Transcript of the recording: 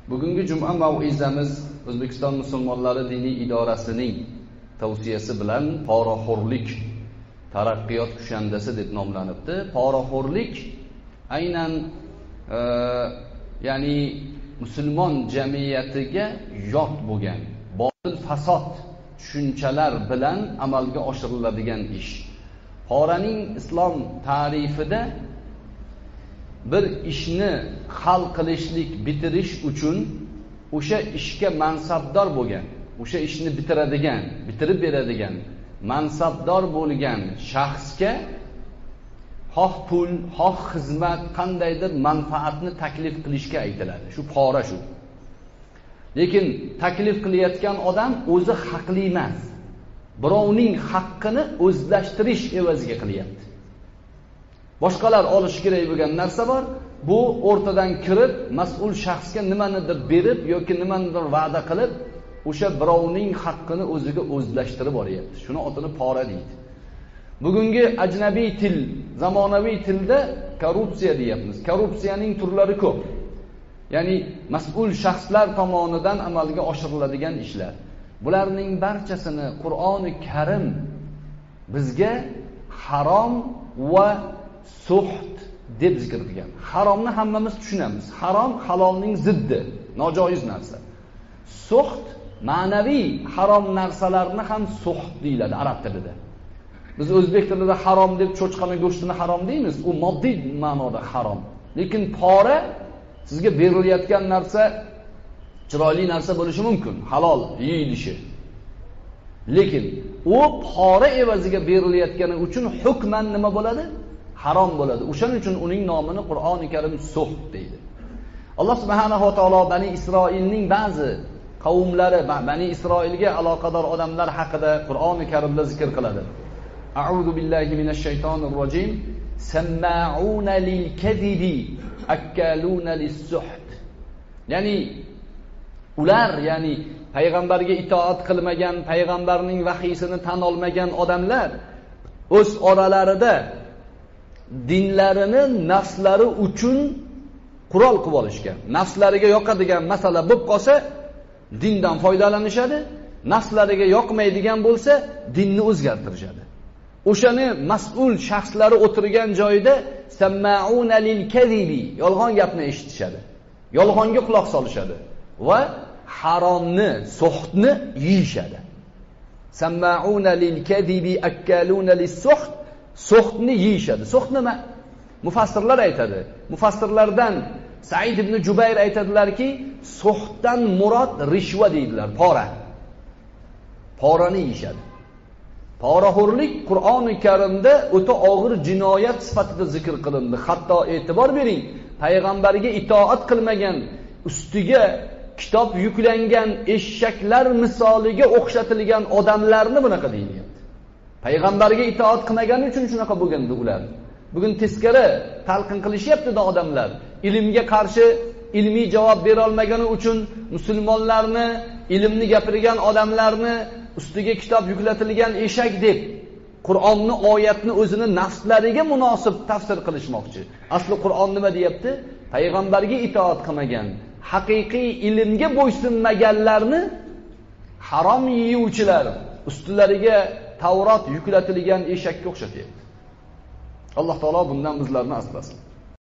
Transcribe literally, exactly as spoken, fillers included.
Bugungi juma mav'izamiz O'zbekiston musulmonlari diniy idorasining tavsiyasi bilan poraxo'rlik taraqqiyot kushandasi deb nomlanibdi. Poraxo'rlik aynan e, ya'ni musulmon jamiyatiga yot bo'lgan botil fasod tushunchalar bilan amalga oshiriladigan ish. Poraning islom ta'rifida bir ishni hal qilishlik, bitirish uchun o'sha ishga mansabdor bo'lgan, o'sha ishni bitiradigan, bitirib beradigan, mansabdor bo'lgan shaxsga xoh pul, xoh xizmat, qandaydir manfaatni taklif qilishga aytiladi. Shu pora shu. Lekin taklif qilayotgan odam o'zi haqli emas. Birovning haqqini o'zlashtirish evaziga qilyapti. Boshqalar olish kerak bo'lgan narsa bor. Bu o'rtadan kirib, mas'ul shaxsga nimanidir berib yoki nimanidir va'da qilib, o'sha birovning haqqini o'ziga o'zlashtirib boryapti. Shuni otini pora deydi. Bugungi ajnabiy til, zamonaviy tilda korrupsiya deyapmiz. Korrupsiyaning turlari ko'p. Ya'ni mas'ul shaxslar tomonidan amalga oshiriladigan ishlar. Bularning barchasini Qur'oni Karim bizga harom va suht deb zikr qilgan. Haromni hammamiz tushunamiz. Harom halolning ziddi, nojoiz narsa. Suht ma'naviy harom narsalarni ham suht deyiladi arab tilida. Biz o'zbek tilida harom deb cho'chqani go'shtini harom deymiz. U moddiy ma'noda harom. Lekin pora sizga berilayotgan narsa chiroyli narsa bo'lishi mumkin, halol yeyilishi. Lekin u pora evaziga berilayotgani uchun hukman nima bo'ladi? Harom bo'ladi. O'shaning uchun uning nomini Qur'oni Karim suht deydi. Alloh subhanahu va taolo Bani Isroilning ba'zi qavmlari, Bani Isroilga aloqador odamlar haqida Qur'oni Karimda zikr qiladi. A'udhu billahi minash shaytonir rojim. Samma'una lil-kadhibi akkaluna lis-suht. Ya'ni ular, ya'ni payg'ambarga itoat qilmagan, payg'ambarning vahiysini tan olmagan odamlar o'z oralarida dinlarini nafslari uchun qurol qilib olishgan. Nafslariga yoqadigan masala bo'lib qolsa, dindan foydalanishadi. Nafslariga yoqmaydigan bo'lsa, dinni o'zgartirishadi. O'shani mas'ul shaxslari o'tirgan joyda samma'una lil-kadhibi, yolg'on gapni eshitishadi. Yolg'onga quloq solishadi va haromni, suhtni yeyishadi. Samma'una lil-kadhibi akkaluna lis-suht, suhtni yeyishadi. Suht nima? Mufassirlar aytadi. Mufassirlardan Said ibn Jubayr aytadilarki, suhtdan murod rishva deydilar, pora. Porani yeyishadi. Poraxo'rlik Qur'oni Karimda o'ta og'ir jinoyat sifatida zikr qilindi. Hatto e'tibor bering, payg'ambarga itoat qilmagan, ustiga kitob yuklangan eshaklar misoliga o'xshatilgan odamlarni bunaqa deyilyapti. Payg'ambarga itoat qilmagani uchun shunaqa bo'lgandi ular. Bugun teskari talqin qilishyapti-da odamlar. Ilmga qarshi ilmiy javob bera olmagani uchun musulmonlarni, ilmni gapirgan odamlarni ustiga kitob yuklatilgan eshak deb Qur'onni, oyatni o'zini nafslariga munosib tafsir qilishmoqchi. Asli Qur'on nima deyapti? Payg'ambarga itoat qilmagan, haqiqiy ilmga bo'ysunmaganlarni harom yeyuvchilar ustilariga Tavrot yuklatilgan eshakka o'xshatyapti. Alloh taolo bundan bizlarni asrasin.